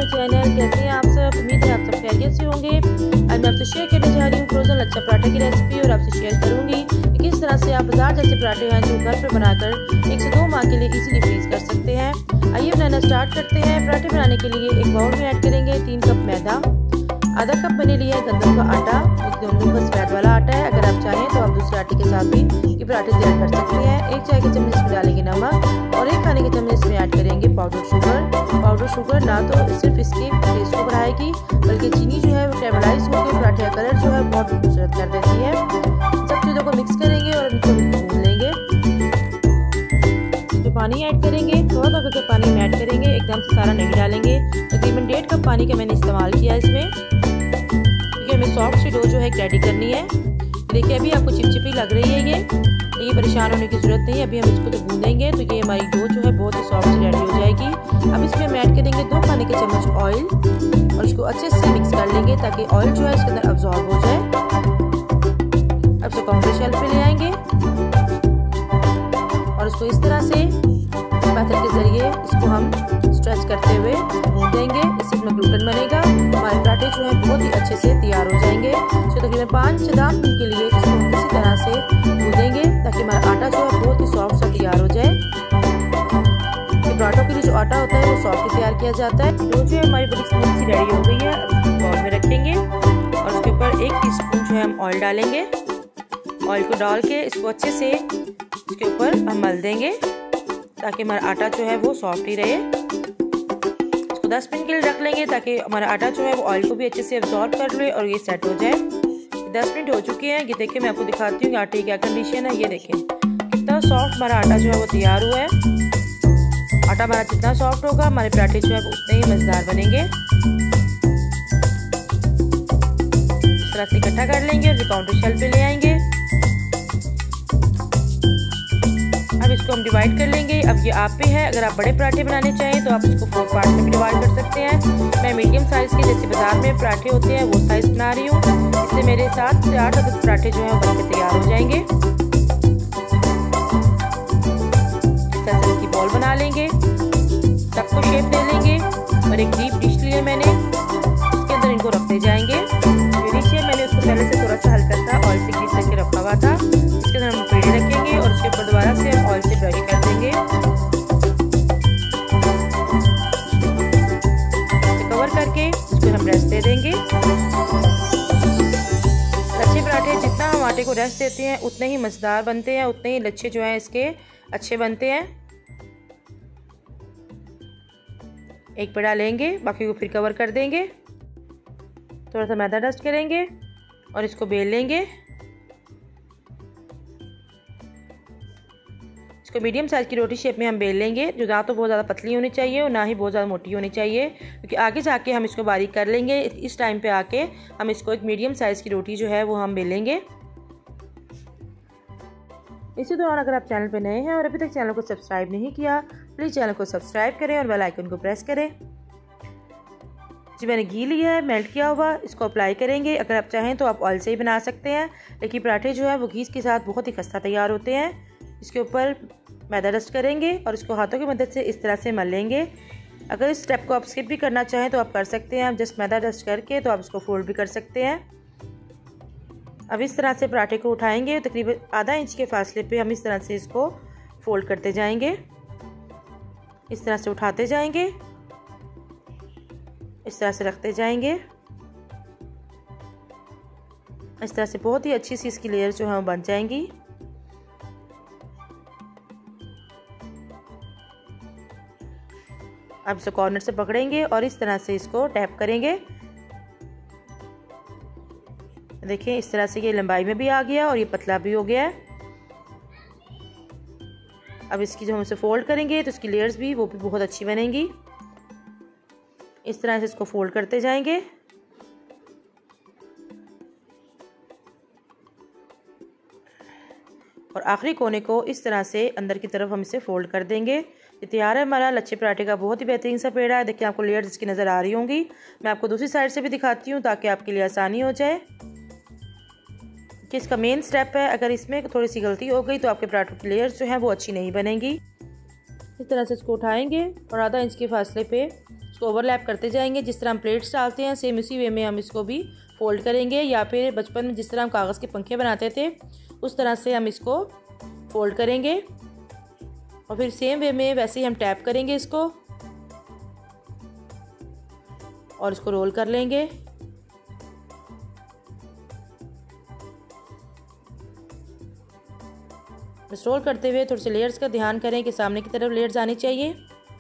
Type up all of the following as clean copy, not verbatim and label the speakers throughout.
Speaker 1: Channel. कैसे हैं आप सब? उम्मीद है आप सब खैरियत से होंगे। आज मैं आपसे शेयर करने जा रही हूँ फ्रोजन लच्छा पराठे की रेसिपी और आपसे शेयर करूँगी कि किस तरह से आप बाजार जैसे पराठे हैं जो घर पर बनाकर 1 से 2 माह के लिए इजीली फ्रीज कर सकते हैं। आइए बनाना स्टार्ट करते हैं। पराठे बनाने के लिए एक बाउल में ऐड करेंगे 3 कप मैदा, आधा कप मैंने लिया है गंदम का आटा, दोनों का स्प्रेड वाला आटा है। अगर आप चाहें तो आप दूसरे आटे के साथ भी ये पराठे तैयार कर सकते हैं। 1 चाय के चम्मच इसमें डालेंगे नमक और 1 खाने के चम्मच इसमें ऐड करेंगे पाउडर शुगर। पाउडर शुगर ना तो सिर्फ इसके टेस्ट को बढ़ाएगी बल्कि चीनी जो है वो कैरमलाइज होकर पराठे का कलर जो है बहुत खूबसूरत कर देती है। सब चीज़ों को मिक्स करेंगे और इनको भून लेंगे। इसमें पानी ऐड करेंगे, थोड़ा थोड़ा करके पानी में ऐड करेंगे, एकदम से सारा नहीं डालेंगे। तकरीबन 1.5 कप पानी का मैंने इस्तेमाल किया इसमें, क्योंकि हमें सॉफ्ट सी डो जो है रेडी करनी है। देखिए अभी आपको चिपचिपी लग रही है ये परेशान होने की जरूरत नहीं है। अभी हम इसको तो भूनेंगे तो ये हमारी डो जो है बहुत ही सॉफ्ट सी रेडी हो जाएगी। अब इसमें हम ऐड करेंगे 2 खाने के चम्मच ऑयल और इसको अच्छे से मिक्स कर लेंगे ताकि ऑयल जो है इसके अंदर अब्जॉर्ब हो जाए। अब इसको काउंटर शेल्फ पे ले आएंगे और इसको इस तरह से पैथर के जरिए इसको हम स्ट्रेच करते हुए भून देंगे। इससे इसमें ग्लूटेन बनेगा, हमारे पराठे जो है बहुत ही अच्छे से तैयार हो जाएंगे। तो तकरीबन 5 से 10 मिनट के लिए इसको इसी तरह से भून देंगे ताकि हमारा आटा जो है बहुत ही सॉफ्ट सा तैयार हो जाए। पराठों के लिए जो आटा होता है वो सॉफ्ट तैयार किया जाता है। डो जो है हमारी बड़ी स्मूथ सी रेडी हो गई है। अब इसको बाउल में रखेंगे और उसके ऊपर 1 टीस्पून जो है हम ऑयल डालेंगे। ऑयल को डाल के इसको अच्छे से इसके ऊपर हम मल देंगे ताकि हमारा आटा जो है वो सॉफ्ट ही रहे। इसको 10 मिनट के लिए रख लेंगे ताकि हमारा आटा जो है वो ऑयल को भी अच्छे से अब्जॉर्ब कर ले और ये सेट हो जाए। 10 मिनट हो चुके हैं। ये देखिए मैं आपको दिखाती हूँ कि आटे की क्या कंडीशन है। ये देखें कितना सॉफ्ट हमारा आटा जो है वो तैयार हुआ है। आटा हमारा जितना सॉफ्ट होगा हमारे पराठे जो है वो उतने ही मजेदार बनेंगे। इस तरह से इकट्ठा कर लेंगे और काउंटर शेल्फ पे ले आएंगे। अब इसको हम डिवाइड कर लेंगे। अब ये आप पे है, अगर आप बड़े पराठे बनाने चाहें तो आप इसको 4 पार्ट में भी डिवाइड कर सकते हैं। मैं मीडियम साइज के जैसे बाजार में पराठे होते हैं वो साइज बना रही हूँ। इससे मेरे 7 से 8 अदद पराठे जो है बनकर तैयार हो जाएंगे। इसकी बॉल बना लेंगे, सबको शेप दे लेंगे और एक डीप डिश लिए मैंने, इसके अंदर इनको रखते जाएंगे। ये डिश है मैंने उसको पहले से थोड़ा सा हल्का सा ऑयल से ग्रीस करके रखा हुआ था। इसके अंदर हम पेड़े रखेंगे और उसके ऊपर दोबारा से हम ऑयल से ब्रश कर देंगे। कवर करके इसको हम रेस्ट दे देंगे। लच्छे पराठे जितना हम आटे को रेस्ट देते हैं उतने ही मजेदार बनते हैं, उतने ही लच्छे जो हैं इसके अच्छे बनते हैं। एक पेड़ा लेंगे, बाकी को फिर कवर कर देंगे, थोड़ा सा मैदा डस्ट करेंगे और इसको बेल लेंगे। इसको मीडियम साइज की रोटी शेप में हम बेल लेंगे, जो ना तो बहुत ज़्यादा पतली होनी चाहिए और ना ही बहुत ज़्यादा मोटी होनी चाहिए, क्योंकि आगे जाके हम इसको बारीक कर लेंगे। इस टाइम पे आके हम इसको एक मीडियम साइज़ की रोटी जो है वो हम बेलेंगे। इसी दौरान अगर आप चैनल पर नए हैं और अभी तक चैनल को सब्सक्राइब नहीं किया प्लीज़ चैनल को सब्सक्राइब करें और बेल आइकन को प्रेस करें। जी मैंने घी लिया है मेल्ट किया हुआ, इसको अप्लाई करेंगे। अगर आप चाहें तो आप ऑयल से ही बना सकते हैं, लेकिन पराठे जो है वो घी के साथ बहुत ही खस्ता तैयार होते हैं। इसके ऊपर मैदा डस्ट करेंगे और इसको हाथों की मदद से इस तरह से मल लेंगे। अगर इस स्टेप को आप स्किप भी करना चाहें तो आप कर सकते हैं। आप जस्ट मैदा डस्ट करके तो आप इसको फोल्ड भी कर सकते हैं। अब इस तरह से पराठे को उठाएंगे, तकरीबन आधा इंच के फासले पे हम इस तरह से इसको फोल्ड करते जाएंगे। इस तरह से उठाते जाएंगे, इस तरह से रखते जाएंगे। इस तरह से बहुत ही अच्छी सी इसकी लेयर जो है वो बन जाएंगी। अब इसे कॉर्नर से पकड़ेंगे और इस तरह से इसको टैप करेंगे। देखिए इस तरह से ये लंबाई में भी आ गया और ये पतला भी हो गया है। अब इसकी जो हम इसे फोल्ड करेंगे तो इसकी लेयर्स भी वो भी बहुत अच्छी बनेंगी। इस तरह से इसको फोल्ड करते जाएंगे और आखिरी कोने को इस तरह से अंदर की तरफ हम इसे फोल्ड कर देंगे। ये तैयार है हमारा लच्छे पराठे का बहुत ही बेहतरीन सा पेड़ा है। देखिए आपको लेयर्स इसकी नज़र आ रही होंगी। मैं आपको दूसरी साइड से भी दिखाती हूँ ताकि आपके लिए आसानी हो जाए। कि इसका मेन स्टेप है, अगर इसमें थोड़ी सी गलती हो गई तो आपके पराठों की लेयर्स जो हैं वो अच्छी नहीं बनेंगी। इस तरह से इसको उठाएंगे और आधा इंच के फासले पे इसको ओवरलैप करते जाएंगे। जिस तरह हम प्लेट्स डालते हैं सेम उसी वे में हम इसको भी फोल्ड करेंगे, या फिर बचपन में जिस तरह हम कागज़ के पंखे बनाते थे उस तरह से हम इसको फोल्ड करेंगे और फिर सेम वे में वैसे ही हम टैप करेंगे इसको और इसको रोल कर लेंगे। बस रोल करते हुए थोड़े से लेयर्स का ध्यान करें कि सामने की तरफ लेयर्स आनी चाहिए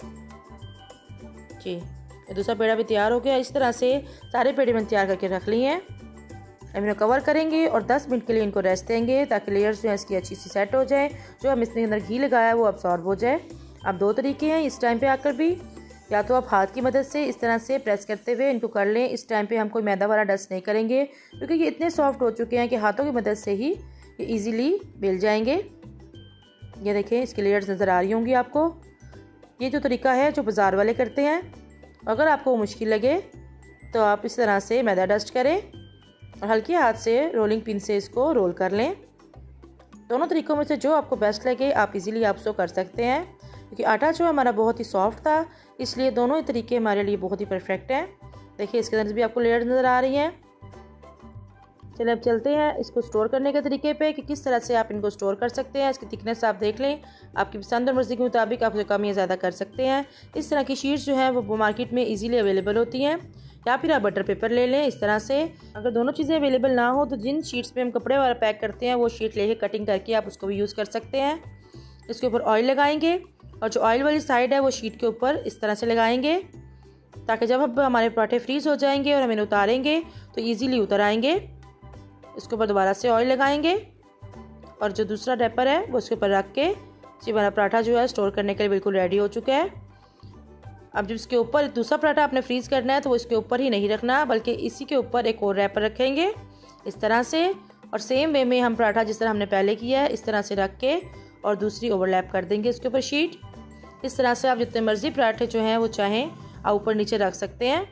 Speaker 1: जी। ये दूसरा पेड़ा भी तैयार हो गया। इस तरह से सारे पेड़े मैंने तैयार करके रख लिए हैं। अब इन्हें कवर करेंगे और 10 मिनट के लिए इनको रेस्ट देंगे ताकि लेयर्स जो है इसकी अच्छी सी सेट हो जाए, जो हम इसके अंदर घी लगाया है वो अब्सॉर्ब हो जाए। अब 2 तरीके हैं इस टाइम पे आकर भी, या तो आप हाथ की मदद से इस तरह से प्रेस करते हुए इनको कर लें। इस टाइम पे हम कोई मैदा वाला डस्ट नहीं करेंगे क्योंकि ये इतने सॉफ्ट हो चुके हैं कि हाथों की मदद से ही ये ईज़िली मिल जाएंगे। ये देखें इसकी लेयर्स नज़र आ रही होंगी आपको। ये जो तरीका है जो बाज़ार वाले करते हैं, अगर आपको मुश्किल लगे तो आप इस तरह से मैदा डस्ट करें और हल्के हाथ से रोलिंग पिन से इसको रोल कर लें। दोनों तरीक़ों में से जो आपको बेस्ट लगे आप इजीली आप उसको कर सकते हैं, क्योंकि आटा जो हमारा बहुत ही सॉफ्ट था इसलिए दोनों ही तरीके हमारे लिए बहुत ही परफेक्ट हैं। देखिए इसके अंदर भी आपको लेयर्स नज़र आ रही हैं। चलिए अब चलते हैं इसको स्टोर करने के तरीके पे कि किस तरह से आप इनको स्टोर कर सकते हैं। इसकी थिकनेस आप देख लें, आपकी पसंद और मर्ज़ी के मुताबिक आप उसे कम या ज़्यादा कर सकते हैं। इस तरह की शीट्स जो हैं वो मार्केट में इजीली अवेलेबल होती हैं, या फिर आप बटर पेपर ले लें इस तरह से। अगर दोनों चीज़ें अवेलेबल ना हो तो जिन शीट्स पे हम कपड़े वाला पैक करते हैं वो शीट लेके कटिंग करके आप उसको भी यूज़ कर सकते हैं। इसके ऊपर ऑयल लगाएंगे और जो ऑयल वाली साइड है वो शीट के ऊपर इस तरह से लगाएंगे ताकि जब अब हमारे पराठे फ्रीज़ हो जाएंगे और हम इन्हें उतारेंगे तो ईज़िली उतर आएंगे। इसके ऊपर दोबारा से ऑयल लगाएंगे और जो दूसरा रैपर है वो उसके ऊपर रख के जी हमारा पराठा जो है स्टोर करने के लिए बिल्कुल रेडी हो चुका है। अब जब इसके ऊपर दूसरा पराठा आपने फ्रीज़ करना है तो वो इसके ऊपर ही नहीं रखना, बल्कि इसी के ऊपर एक और रैपर रखेंगे इस तरह से, और सेम वे में हम पराठा जिस तरह हमने पहले किया है इस तरह से रख के और दूसरी ओवरलैप कर देंगे इसके ऊपर शीट। इस तरह से आप जितने मर्जी पराठे जो हैं वो चाहें आप ऊपर नीचे रख सकते हैं।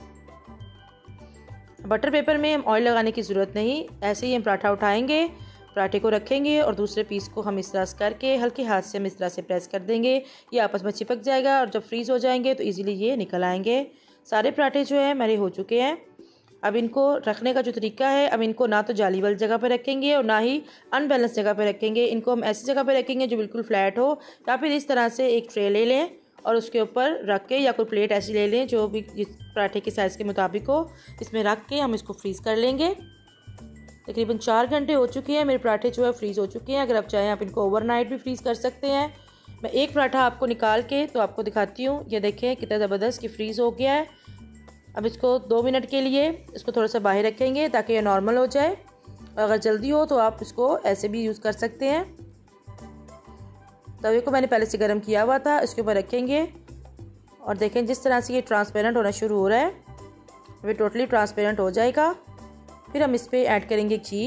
Speaker 1: बटर पेपर में हम ऑयल लगाने की ज़रूरत नहीं, ऐसे ही हम पराठा उठाएंगे, पराठे को रखेंगे और दूसरे पीस को हम इस तरह से करके हल्के हाथ से हम इस तरह से प्रेस कर देंगे। ये आपस में चिपक जाएगा और जब फ्रीज़ हो जाएंगे तो इजीली ये निकल आएंगे। सारे पराठे जो है मेरे हो चुके हैं। अब इनको रखने का जो तरीका है, अब इनको ना तो जाली वाली जगह पर रखेंगे और ना ही अनबैलेंस जगह पर रखेंगे। इनको हम ऐसी जगह पर रखेंगे जो बिल्कुल फ्लैट हो, या फिर इस तरह से एक ट्रे ले लें और उसके ऊपर रख के, या कोई प्लेट ऐसी ले लें जो भी जिस पराठे के साइज़ के मुताबिक हो, इसमें रख के हम इसको फ्रीज़ कर लेंगे। तकरीबन 4 घंटे हो चुके हैं, मेरे पराठे जो है फ्रीज़ हो चुके हैं। अगर आप चाहें आप इनको ओवरनाइट भी फ्रीज़ कर सकते हैं। मैं एक पराठा आपको निकाल के तो आपको दिखाती हूँ। ये देखें कितना ज़बरदस्त कि फ्रीज़ हो गया है। अब इसको 2 मिनट के लिए इसको थोड़ा सा बाहर रखेंगे ताकि ये नॉर्मल हो जाए। अगर जल्दी हो तो आप इसको ऐसे भी यूज़ कर सकते हैं। तवे को मैंने पहले से गर्म किया हुआ था, इसके ऊपर रखेंगे और देखें जिस तरह से ये ट्रांसपेरेंट होना शुरू हो रहा है, ये टोटली ट्रांसपेरेंट हो जाएगा। फिर हम इस पर ऐड करेंगे घी,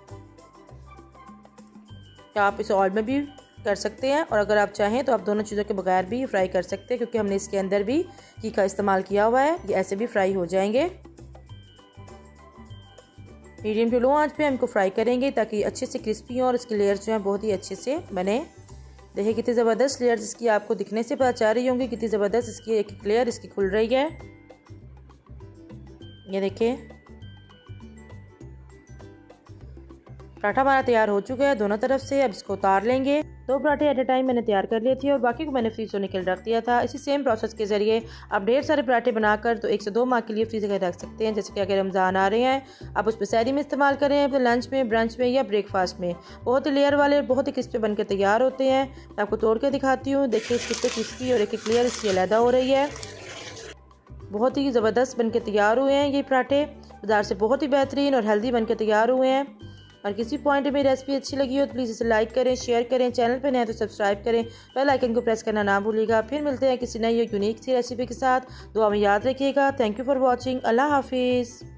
Speaker 1: या आप इसे ऑयल में भी कर सकते हैं, और अगर आप चाहें तो आप दोनों चीज़ों के बगैर भी फ्राई कर सकते हैं, क्योंकि हमने इसके अंदर भी घी का इस्तेमाल किया हुआ है। ये ऐसे भी फ्राई हो जाएंगे। मीडियम टू लो आंच पे हमको फ्राई करेंगे ताकि अच्छे से क्रिस्पी हो और इसकी लेयर्स जो हैं बहुत ही अच्छे से बने। देखिए कितनी ज़बरदस्त लेयर्स इसकी आपको दिखने से पता चल रही होंगी, कितनी ज़बरदस्त इसकी एक लेयर इसकी खुल रही है। ये देखिए पराठा हमारा तैयार हो चुका है दोनों तरफ से। अब इसको उतार लेंगे। 2 पराठे एट ए टाइम मैंने तैयार कर लिए थे और बाकी को मैंने फ्रीज होने के लिए रख दिया था। इसी सेम प्रोसेस के जरिए आप ढेर सारे पराठे बनाकर तो 1 से 2 माह के लिए फ्रीज करके रख सकते हैं। जैसे कि अगर रमज़ान आ रहे हैं, आप उस पर सहरी में इस्तेमाल करें, अपने लंच में, ब्रंच में या ब्रेकफास्ट में। बहुत ही लेयर वाले बहुत ही क्रिस्पी बनकर तैयार होते हैं। मैं आपको तोड़ के दिखाती हूँ। देखिए कितने क्रिस्पी और एक लेयर इसकी अलहदा हो रही है। बहुत ही ज़बरदस्त बनकर तैयार हुए हैं ये पराठे। बाज़ार से बहुत ही बेहतरीन और हेल्दी बनकर तैयार हुए हैं। और किसी पॉइंट में रेसिपी अच्छी लगी हो तो प्लीज़ इसे लाइक करें, शेयर करें। चैनल पर नए हैं तो सब्सक्राइब करें, बेल आइकन को प्रेस करना ना भूलिएगा। फिर मिलते हैं किसी नई यूनिक सी रेसिपी के साथ। दुआ में याद रखिएगा। Thank you for watching. अल्लाह हाफिज़।